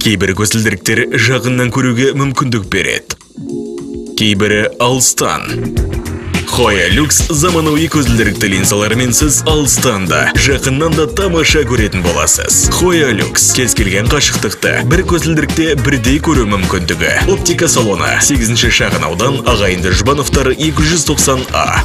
Кейбір көзілдіріктер жағынан көруге мүмкіндік береді. Кейбірі алыстан. Хоя Люкс заманауи көзілдірікті линзаларымен сіз алыстан да, жақыннан да тамаша көретін боласыз. Хоя Люкс кез келген қашықтықты бір көзілдірікте бірдей көру мүмкіндігі. Оптика салоны 8-ші шағын аудан Ағайынды Жұбановтар 290А.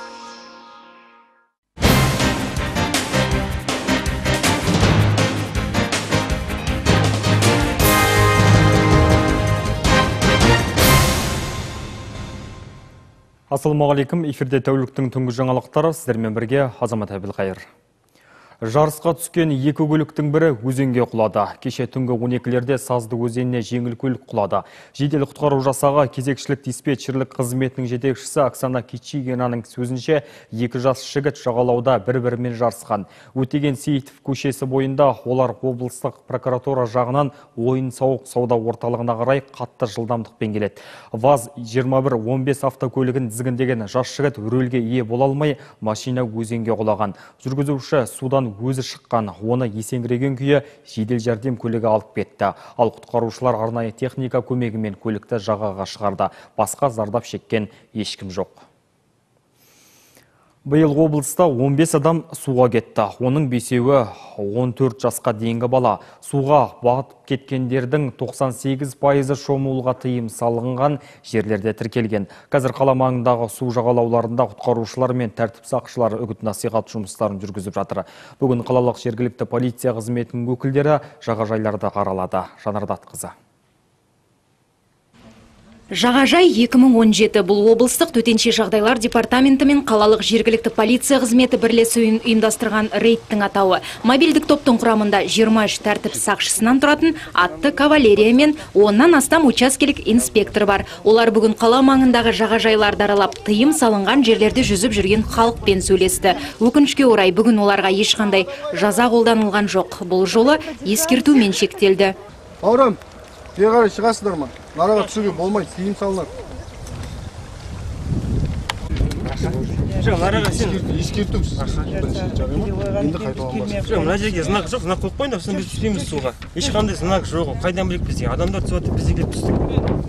Ассалаумағалейкум, эфирде тәуліктің түнгі жаңалықтары, сіздермен бірге Азамат Әбілқайыр. Жарысқа түскен екі көліктің бірі өзенге құлады. Кеше түнгі 12-лерде Сазды өзеніне жеңіл көлік құлады. Жедел құтқару жасағы кезекшілік диспетчерлік қызметінің жетекшісі Оксана Кичигинаның сөзінше, екі жас жігіт жағалауда бір-бірімен жарысқан. Өтеген Сейітов көшесі бойында олар облыстық прокуратура жағынан ойын-сауық сауда орталығына қарай қатты жылдамдықпен келеді. ВАЗ-2115 автокөлігін тізгіндеген жас жігіт рөлге ие бола алмай, машина өзенге құлаған. Жүргізуші судан өзі шыққан, оны есеңгіреген күйі жедел жәрдем көлігі алып кетті. Ал құтқарушылар арнайы техника көмегімен көлікті жағаға шығарды. Басқа зардап шеккен ешкім жоқ. Биыл облыста 15 адам суға кетті. Оның 5-еуі 14 жасқа дейінгі бала. Суға батып кеткендердің 98% шомылуға тыйым салынған жерлерде тіркелген. Қазір қала маңындағы су жағалауларында құтқарушылар мен тәртіп сақшылары үгіт-насихат жұмыстарын жүргізіп жатыр. Бүгін қалалық жергілікті полиция қызметінің өкілдері жағажайларды қаралады. Жанар Датқызы. Жағажай 2017 бұл облыстық төтенше жағдайлар департаменті мен қалалық жергілікті полиция қызметі бірлесіп ұйымдастырған рейдтің атауы. Мобильдік топтың құрамында 23 тәртіп сақшысынан тұратын атты кавалерия мен 10-нан астам учаскелік инспектор бар. Олар бүгін қала маңындағы жағажайларды аралап, тыйым салынған жерлерде жүзіп жүрген халықпен сөйлесті. Өкінішке орай бүгін оларға ешқандай жаза қолданылған жоқ. Бұл жолы ескертумен шектелді. Бауырым, бері шығасыздар ма? Нараға түсуге болмайды, тыйым салынады. Ескертусіз. Енді қайталанбасыз. Мына жерге знак жоқ, знак қойып қойыңдар, сосын біз түспейміз суға. Ешқандай знак жоқ, қайдан білек бізде. Адамдар түсіп жатыр, біз де келіп түстік.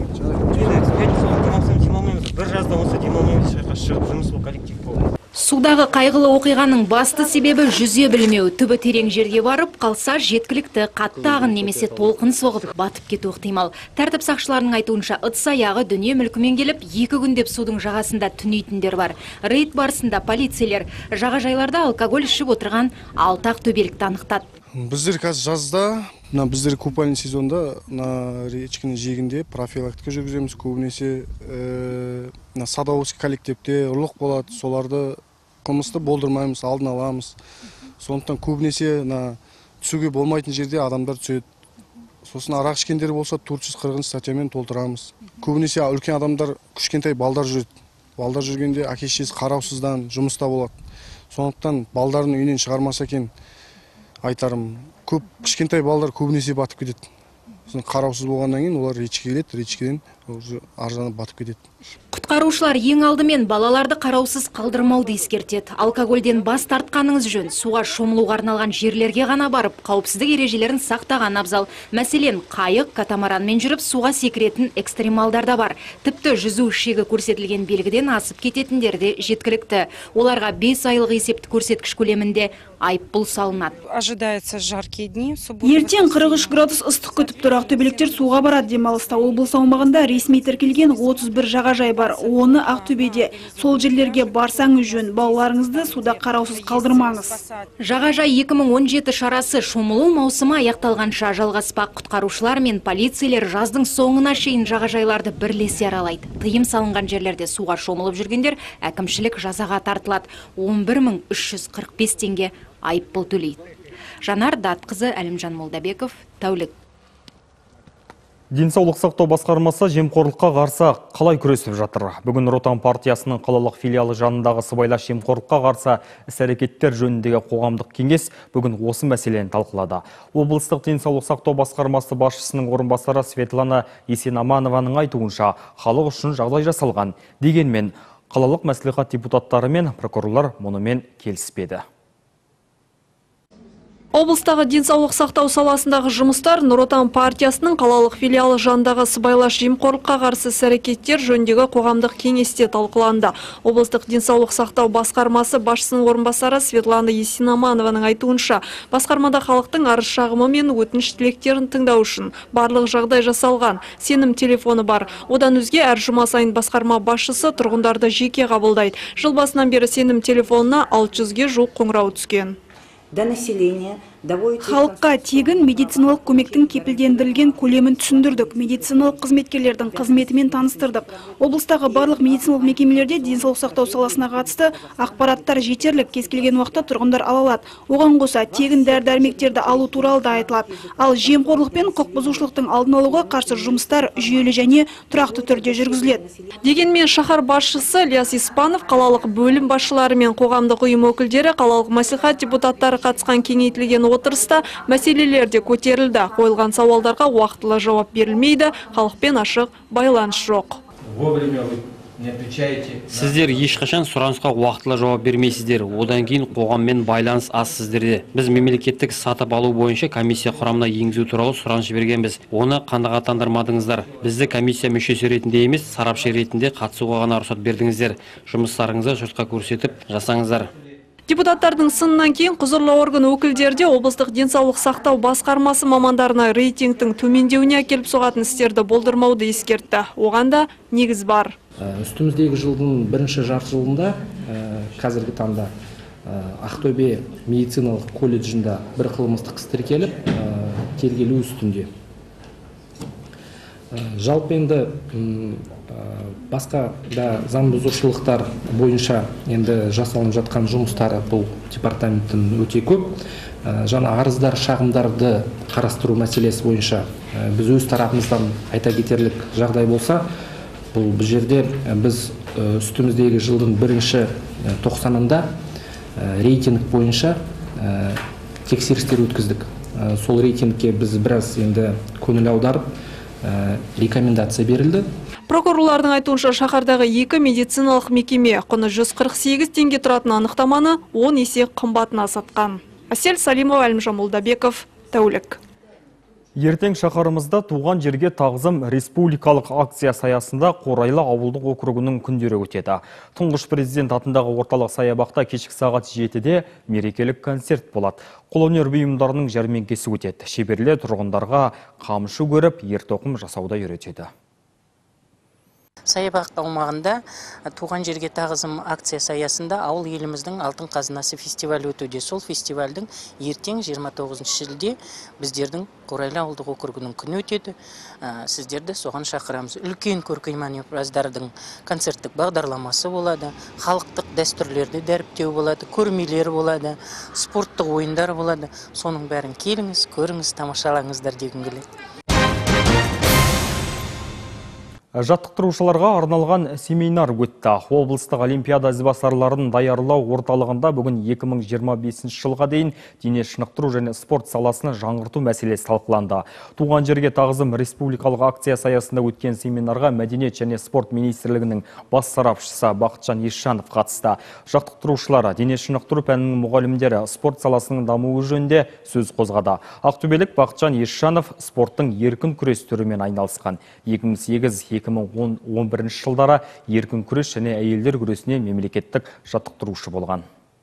Бір жазда болса демалмаймыз, шайқа шығып жұмыс бұл коллектив болды. Судағы қайғылы оқиғаның басты себебі жүзе білмеу. Түбі терең жерге барып қалса жеткілікті қатты ағын немесе толқын соғып батып кету ықтимал. Тәртіп сақшыларының айтуынша ыдыс-аяғы дүние мүлкімен келіп, 2 күндеп судың жағасында түнейтіндер бар. Рейд барысында полицейлер жағажайларда алкоголь ішіп отырған 6 ақтөбелікті анықтады. Біздер қазір жазда, біздер купальный сезонда речкінің жиегінде профилактика жүргіземіз. Көбінесе садоводский коллективте ұрлық болады, соларды қылмысты болдырмаймыз, алдын аламыз. Сондықтан көбінесе түсуге болмайтын жерде адамдар түседі. Сосын арақ ішкендер болса 440 статьямен толтырамыз. Көбінесе үлкен адамдар, кішкентай балдар жүреді. Балдар жүргенде әке-шешесі қараусыздан жұмыста болады. Сондықтан балдарын үйінен шығармаса екен айтарым. Көп кішкентай балдар көбінесе батып кетеді. Қараусыз болғаннан кейін олар речке келеді, речкеден аржанып батып кетеді. Құтқарушылар ең алдымен балаларды қараусыз қалдырмауды ескертеді. Алкогольден бас тартқаныңыз жөн. Суға шомылуға арналған жерлерге ғана барып, қауіпсіздік ережелерін сақтаған абзал. Мәселен, қайық, катамаранмен жүріп суға секіретін экстремалдар да бар. Тіпті жүзу шегі көрсетілген белгіден асып кететіндер де жеткілікті. Оларға 5 айлық есепті көрсеткіш көлемінде айыппұл салынады. Ожидается жаркие дни. Ертең 43 градус ыстық күтіп тұр. Ақтөбеліктер суға барады. Демалыста облыс аумағында ресми тіркелген 31 жағажай бар. Оны Ақтөбеде. Сол жерлерге барсаңыз жөн, балаларыңызды суда қараусыз қалдырмаңыз. Жағажай 2017 шарасы шомылу маусымы аяқталғанша жалғаспақ. Құтқарушылар мен полицейлер жаздың соңына шейін жағажайларды бірлесе аралайды. Тыйым салынған жерлерде суға шомылып жүргендер әкімшілік жазаға тартылады. 11.345 теңге айыппұл төлейді. Жанар Датқызы, Әлімжан Молдабеков, тәулік. Денсаулық сақтау басқармасы жемқорлыққа қарсы қалай күресіп жатыр? Бүгін Нұр Отан партиясының қалалық филиалы жанындағы сыбайлас жемқорлыққа қарсы іс-әрекеттер жөніндегі қоғамдық кеңес бүгін осы мәселені талқылады. Облыстық денсаулық сақтау басқармасы басшысының орынбасары Светлана Есенаманованың айтуынша, халық үшін жағдай жасалған. Дегенмен, қалалық мәслихат депутаттары мен прокурорлар мұнымен келіспеді. Облыстағы денсаулық сақтау саласындағы жұмыстар Нұр Отан партиясының қалалық филиалы жанындағы сыбайлас жемқорлыққа қарсы іс-әрекеттер жөніндегі қоғамдық кеңесте талқыланды. Облыстық денсаулық сақтау басқармасы басшысының орынбасары Светлана Есинаманованың айтуынша, басқармада халықтың арыз-шағымы мен өтініш тілектерін тыңдау үшін барлық жағдай жасалған. Сенім телефоны бар. Одан өзге әр жұма сайын басқарма басшысы тұрғындарды жеке қабылдайды. Жыл басынан бері сенім телефонына 600-ге жуық қоңырау түскен. Халыққа тегін медициналық көмектің кепілдендірілген көлемін түсіндірдік. Медициналық қызметкерлердің қызметімен таныстырдық. Облыстағы барлық медициналық мекемелерде денсаулық сақтау саласына қатысты ақпараттар жетерлік, кез келген уақытта тұрғындар ала алады. Оған қоса тегін дәрі-дәрмектерді алу туралы да айтылады. Ал жемқорлық пен құқық бұзушылықтың алдын алуға қарсы жұмыстар жүйелі және тұрақты түрде жүргізіледі. Дегенмен шаһар басшысы Ильяс Испанов қалалық бөлім басшылары мен қоғамдық ұйым өкілдері, қалалық мәслихат депутаттары қатысқан кеңейтілген отырыста мәселелерде көтерілді. Қойылған сауалдарға уақытылы жауап берілмейді, халықпен ашық байланыс жоқ. Сіздер ешқашан сұранысқа уақытылы жауап бермейсіздер. Одан кейін қоғаммен байланыс аз сіздерде. Біз мемлекеттік сатып алу бойынша комиссия құрамына енгізу туралы сұраныс жібергенбіз. Оны қанағаттандырмадыңыздар. Бізді комиссия мүшесі ретінде емес, сарапшы ретінде қатысуға ғана рұқсат бердіңіздер. Жұмыстарыңызды жұртқа көрсетіп жасаңыздар. Депутаттардың сынынан кейін құзырлы орган өкілдерде облыстық денсаулық сақтау басқармасы мамандарына рейтингтің төмендеуіне әкеліп соғатын істерді болдырмауды ескертті. Оған да негіз бар. Үстіміздегі жылдың бірінші жарты жылында қазіргі таңда Ақтөбе медициналық колледжінде бір қылмыстық іс тіркеліп, тергелу үстінде. Жалпы енді басқа да заң бұзушылықтар бойынша енді жасалынып жатқан жұмыстары бұл департаменттің өте көп. Жаңа арыздар, шағымдарды қарастыру мәселесі бойынша біз өз тарапымыздан айта кетерлік жағдай болса, бұл жерде біз үстіміздегі жылдың бірінші тоқсанында рейтинг бойынша тексерістер өткіздік. Сол рейтингке біз біраз енді көңіл аударып, рекомендация берілді. Прокурорлардың айтуынша шаһардағы 2 медициналық мекеме құны 148 теңге тұратын анықтаманы 10 есе қымбатына сатқан. Әсел Салимова, Әлімжан Молдабеков, тәулік. Ертең шаһарымызда туған жерге тағзым республикалық акция саясында Қорайлы ауылдық округінің күндері өтеді. Тұңғыш президент атындағы орталық саябақта кешкі сағат 7-де мерекелік концерт болады. Қолөнер бұйымдарының жәрмеңкесі өтеді. Шеберлер тұрғындарға қамшы көріп, ертоқым жасауда үйретеді. Саябақ аумағында туған жерге тағзым акция саясында ауыл еліміздің алтын қазынасы фестивалі өтуде. Сол фестивальдің ертең 29 шілде біздердің Қорайлы ауылдық округінің күні өтеді. Сіздерді соған шақырамыз. Үлкен көркемөнер образдардың концерттік бағдарламасы болады, халықтық дәстүрлерді дәріптеу болады, көрмелер болады, спорттық ойындар болады. Соның бәрін келіңіз, көріңіз, тамашалаңыздар дегім келеді. Жаттықтырушыларға арналған семинар өтті. Облыстық олимпиада ізбасарларын даярлау орталығында бүгін 2025 жылға дейін дене шынықтыру және спорт саласына жаңғырту мәселесі талқыланды. Туған жерге тағзым республикалық акция саясында өткен семинарға Мәдениет және спорт министрлігінің бас сарапшысы Бақытжан Есжанов қатысты. Жаттықтырушылар дене шынықтыру пәнінің мұғалімдері спорт саласының дамуы жөнінде сөз қозғады. Ақтөбелік Бақытжан Есжанов спорттың еркін күрес түрімен айналысқан. 2011 жылдары еркін күрес және әйелдер күресіне мемлекеттік жаттықтырушы болған.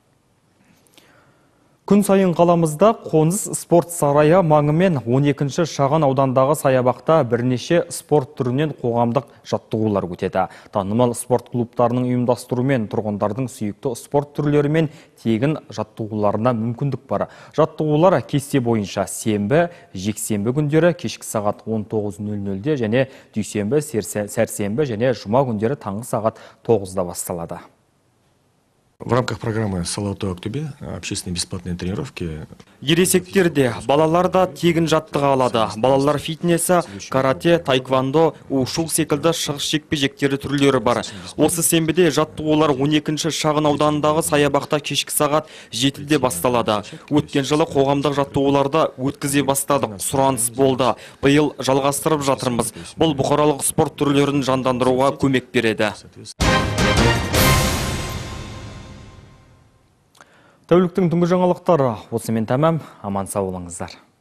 Күн сайын қаламызда қоныс спорт сарайы маңымен 12-ші шағын аудандағы саябақта бірнеше спорт түрінен қоғамдық жаттығулар өтеді. Танымал спорт клубтарының ұйымдастыруымен тұрғындардың сүйікті спорт түрлерімен тегін жаттығуларына мүмкіндік бар. Жаттығулар кесте бойынша сенбі, жексенбі күндері кешкі сағат 19:00-де және дүйсенбі, сәрсенбі және жұма күндері таңғы сағат 9-да басталады. В рамках программы «Салауатты Ақтөбе» общественные бесплатные тренировки. Ересектерде балалар да тегін жаттыға алады. Балалар фитнесі, карате, тайквандо, ушу секілді шығыс жекпе-жектері түрлері бар. Осы сенбіде жаттығулар 12-ші шағын ауданындағы саябақта кешкі сағат 7-де басталады. Өткен жылы қоғамдық жаттығуларды өткізе бастадық. Сұраныс болды. Биыл жалғастырып жатырмыз. Бұл бұқаралық спорт түрлерін жандандыруға көмек береді. Тәуліктің түнгі жаңалықтары осымен тәмам. Аман сау болыңыздар.